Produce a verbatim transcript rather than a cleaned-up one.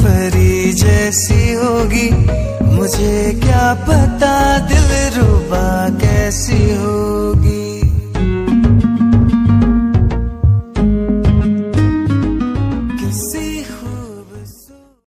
परी जैसी होगी, मुझे क्या पता दिलरुबा कैसी होगी।